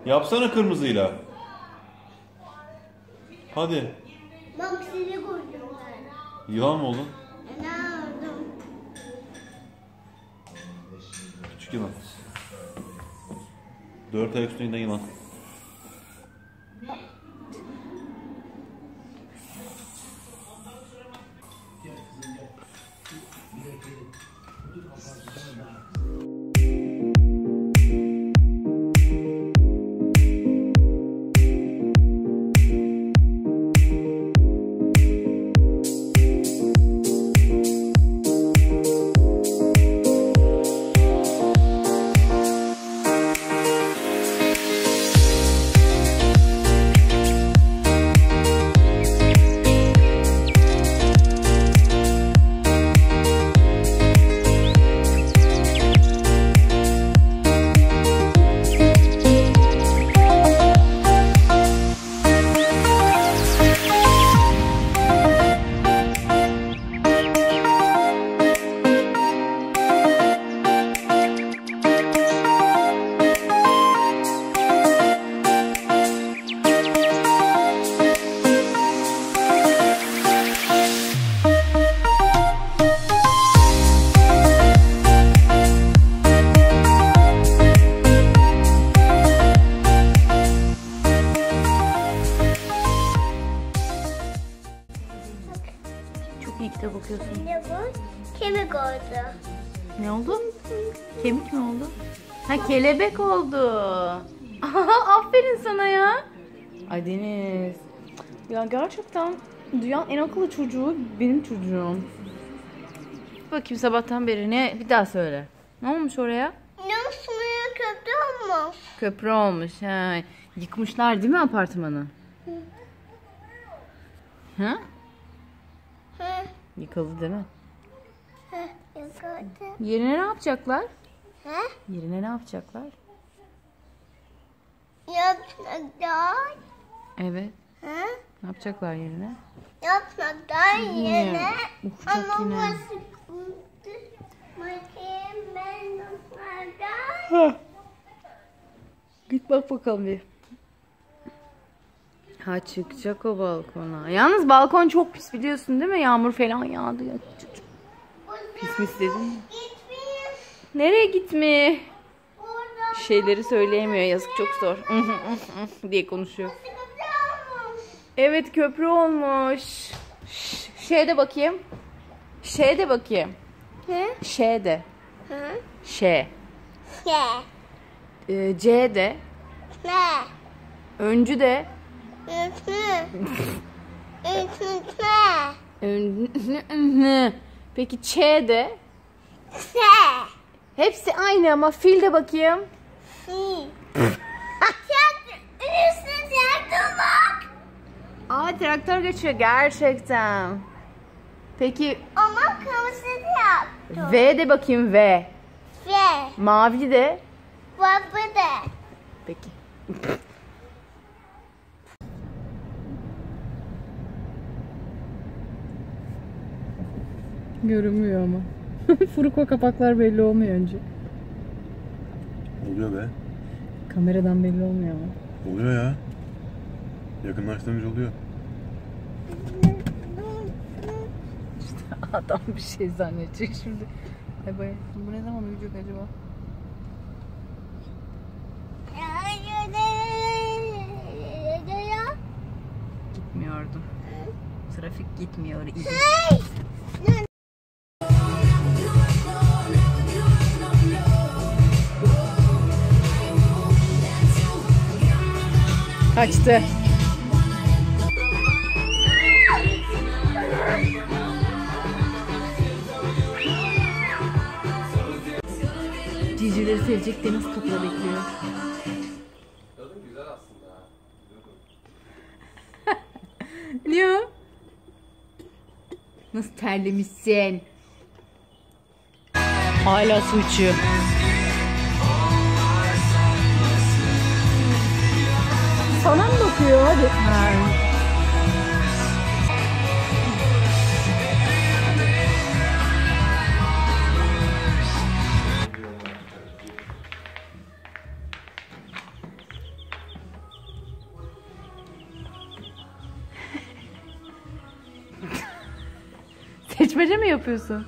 Yapsana kırmızıyla. Hadi. Bak sizi koydum ben. Yılan mı oldun? Ne aldım? Küçük yılan. 4 ayak üstünde yılan. Çok iyi kitap okuyorsun. Ne bu? Kemik oldu. Ne oldu? Kemik mi oldu? Ha, kelebek oldu. Aferin sana ya. Ay Deniz. Ya gerçekten dünyanın en akıllı çocuğu benim çocuğum. Bakayım sabahtan beri ne? Bir daha söyle. Ne olmuş oraya? Ne suya köprü olmuş. Köprü olmuş. Ha. Yıkmışlar değil mi apartmanı? Ha? Hı. Yıkıldı değil mi? Hı. Yukarıda. Yerine ne yapacaklar? Hı? Yerine ne yapacaklar? Yapraklar. Evet. Hı? Ne yapacaklar yerine? Yapraklar yine. Uf, çok Ama yine. burası bakayım ben onlardan. Git bak bakalım bir. Ha, çıkacak o balkona. Yalnız balkon çok pis biliyorsun değil mi? Yağmur falan yağdı ya. Pis mis dedin mi? Gitmeyeyim. Nereye gitme? Orada Şeyleri söyleyemiyor, yazık, çok zor. diye konuşuyor. köprü olmuş. Evet, köprü olmuş. Şeye bakayım. Şeye de bakayım. Hı? Şeye de. Hı? Ş. Ne? C de. Ne? Öncü de. Peki Ç de. Hepsi aynı ama fil de bakayım. Aa, traktör geçiyor gerçekten. Peki Ama kırmızı yaptım. V de bakayım, V. Ve Mavi de. baba da. Peki. Görünmüyor ama. Furuk kapaklar belli olmuyor önce. Oluyor be. Kameradan belli olmuyor ama. Oluyor ya. Yakınlaştırınca oluyor. Adam bir şey zannedecek şimdi. Ay bay, bu ne zaman uyuyacak acaba? Gitmiyordu. Trafik gitmiyor. Kaçtı. Civcivleri sevecek Deniz kapıda bekliyor. Kadın güzel aslında. Ne o? Nasıl terlemişsin? Hala su içiyor. Sana mı bakıyor? Hadi. Ha. Seçmece mi yapıyorsun?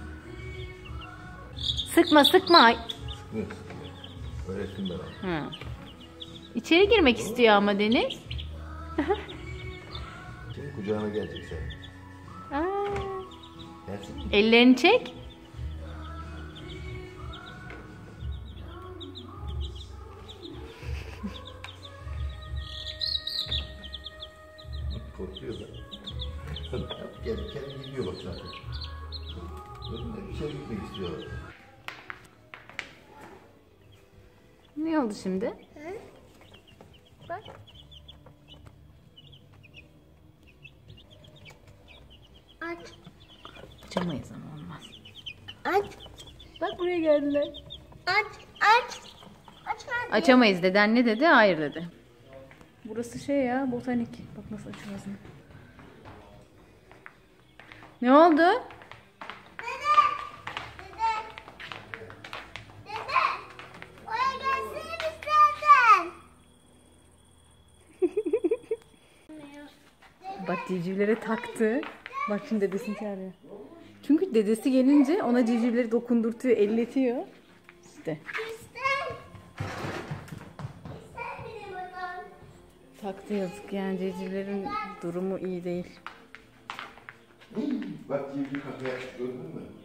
Sıkma sıkma. Sıkmıyor. Öğrettim ben ona. Hı. İçeri girmek istiyor ama Deniz. Senin kucağına gelecek sen. Aa, Gelsin mi? ellerini çek. Korkuyor da. Kendi gidiyor bak zaten. Önüne bir şey gitmek istiyor. Ne oldu şimdi? Bak. Aç. Açamayız ama olmaz. Aç. Bak buraya geldiler. Aç. Aç. Aç. Açamayız deden ne dedi? Hayır dedi. Burası şey ya, botanik. Bak nasıl açıyor ağzını. Ne oldu? Dede. Dede. Dede. Oraya gelsene bizlerden. Bak civcivlere taktı. Bak şimdi dedesini çağırıyor. Çünkü dedesi gelince ona civcivleri dokundurtuyor, elletiyor. İşte. İster. İster benim babam. Taktı yazık yani civcivlerin durumu iyi değil. Bak gibi bir kapıya gördün mü?